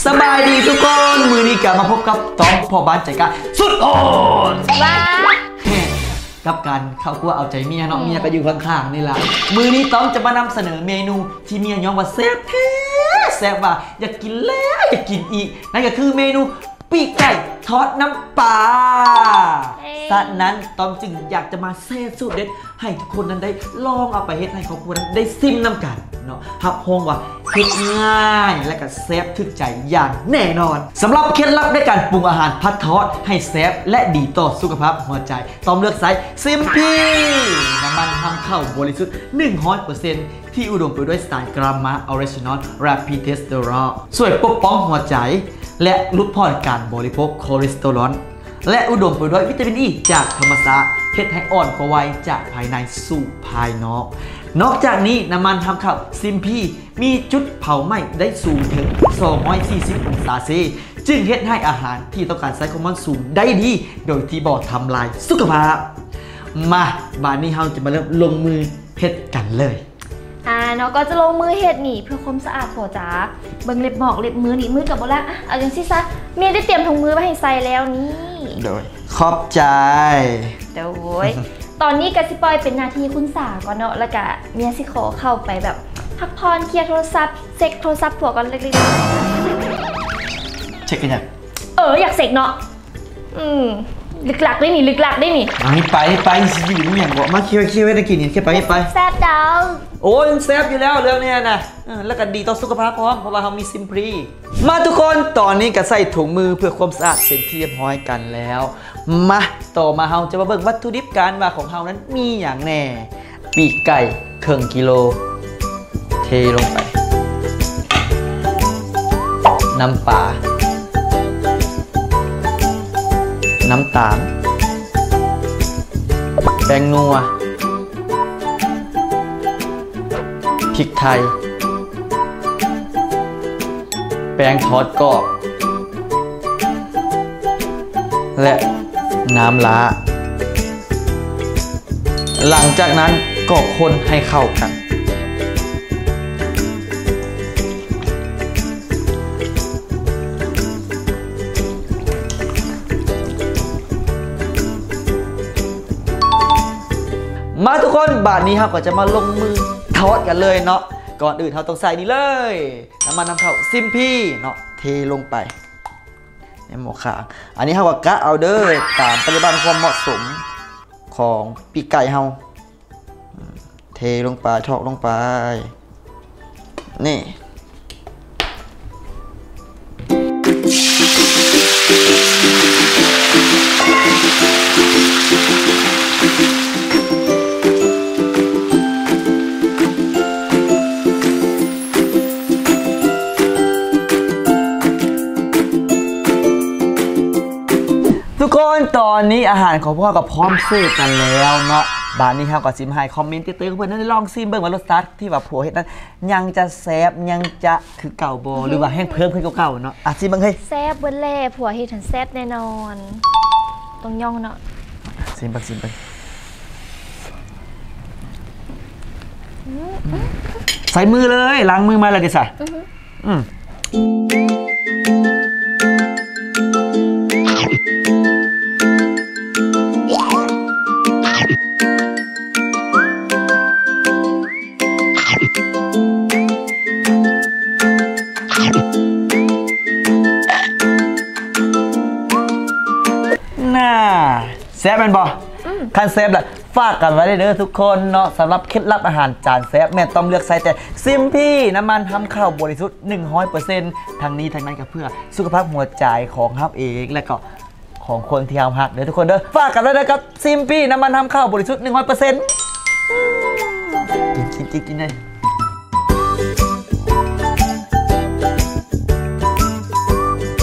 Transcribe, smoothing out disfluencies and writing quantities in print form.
สบายดีทุกคนมือนี้กลับมาพบกับต้อมพ่อบ้านใจกล้าสุดโอดว้ากับการเข้าครัวเอาใจเมียเนาะเมียก็อยู่ข้างๆนี่แหละมือนี้ต้อมจะมานำเสนอเมนูที่เมียย้อมว่าแซ่บแท้แซ่บว่าอยากกินแล้วอยากกินอีกนั่นก็คือเมนูปีกไก่ทอดน้ำปลาฉะนั้นต้อมจึงอยากจะมาแซ่สูตรเด็ดให้ทุกคนนั้นได้ลองเอาไปเฮ็ดให้ครอบครัวนั้นได้ซิมน้ำกันเนาะฮับฮงว่าเฮ็ดง่ายและก็แซ่บถึกใจอย่างแน่นอนสำหรับเคล็ดลับในการปรุงอาหารพัดทอดให้แซ่บและดีต่อสุขภาพหัวใจต้อมเลือกใช้ซิมพีน้ำมันทำข้าวบริสุทธิ์ 100% ที่อุดมไปด้วยสารกรามาออริจินอลแรปพีเทสเตอรอลช่วยปกป้องหัวใจและลดผ่อนการบริโภคคอเลสเตอรอลและอุดมไปด้วยวิตามินอ e ีจากธรรมชาติเฮ็ดให้อ่อนกว่าวัยจากภายในสู่ภายนอกนอกจากนี้น้ำมันทำข้าวซิมพีมีจุดเผาไหม้ได้สูงถึง240องศาเซจึงเฮ็ดให้อาหารที่ต้องการใช้ความร้อนสูงได้ดีโดยที่บ่ทำลายสุขภาพมาบานนี้เราจะมาเริ่มลงมือเฮ็ดกันเลยเนาะก็จะลงมือเฮ็ดนี่เพื่อความสะอาดพอจ้าเบิ่งเล็บหมอกเล็บมือนี่มือกับโบละเอาจังซี่ซะเมียได้เตรียมถุงมือไว้ให้ใส่แล้วนี่โดยขอบใจโดยตอนนี้กสิปอยเป็นหน้าที่คุณสาก่อนเนาะแล้วก็เมียสิขอเข้าไปแบบพักผ่อนเคลียร์โทรศัพท์เซ็กโทรศัพท์ผัวก่อนเล็กๆเช็คกันยังอยากเซ็กเนาะลึกหลักได้นี่ลึกหลักได้นี่ไปสิอยู่นี่อย่างบอกมาเคี้ยวได้กินนี่แค่ไปแซ่บดาวโอ้ยแซ่บอยู่แล้วเรื่องนี้นะแล้วก็ดีต่อสุขภาพพร้อมเพราะว่าเรามีซิมพรีมาทุกคนตอนนี้ก็ใส่ถุงมือเพื่อความสะอาดเป็นที่เรียบร้อยกันแล้วมาต่อมาเราจะมาเบิ่งวัตถุดิบการมาของเรานั้นมีอย่างแน่ปีกไก่ครึ่งกิโลเทลงไปน้ำปลาน้ำตาลแป้งนัวพริกไทยแป้งทอดกรอบและน้ำล้าหลังจากนั้นก็คนให้เข้ากันมาทุกคนบาทนี้ครับก็จะมาลงมือทอดกันเลยเนาะก่อนอื่นเราต้องใส่นี่เลยน้ำมันน้ำข้าวซิมพี่เนาะเทลงไปในหม้อขางอันนี้เราก็กะเอาเด้อตามปริมาณความเหมาะสมของปีกไก่เราเทลงไปทอดลงไปนี่ทุกคนตอนนี้อาหารของพ่อกับพร้อมเสิร์ฟกันแล้วเนาะบานนี้ครับกับซิมไฮคอมเมนต์เตือนเพื่อนได้ลองซิมเบิ่งว่ารสชาติที่แบบผัวเฮ็ดนั้นยังจะแซ่บยังจะคือเก่าโบหรือว่าแห้งเพิ่มขึ้นเก่าเนาะซิมเบิ่งเฮ้ยแซ่บเบิ้ลแล่ผัวเฮ็ดถึงแซ่บแน่นอนต้องย่องเนาะซิมเบิ่งใส่มือเลยล้างมือมาเลยดิส่ะแซ่บเป็นบ่คันแซ่บแหละฝากกันไว้ได้เด้อทุกคนเนาะสำหรับเคล็ดลับอาหารจานแซ่บแม่ต้องเลือกใส่แต่ซิมพี่น้ำมันทำข้าวบริสุทธิ์ 100% ทางนี้ทางนั้นก็เพื่อสุขภาพหัวใจของฮับเองและก็ของคนที่ฮับฮักเด้อทุกคนเด้อฝากกันไว้ได้กับซิมพี่น้ำมันทำข้าวบริสุทธิ์ 100% กินเลย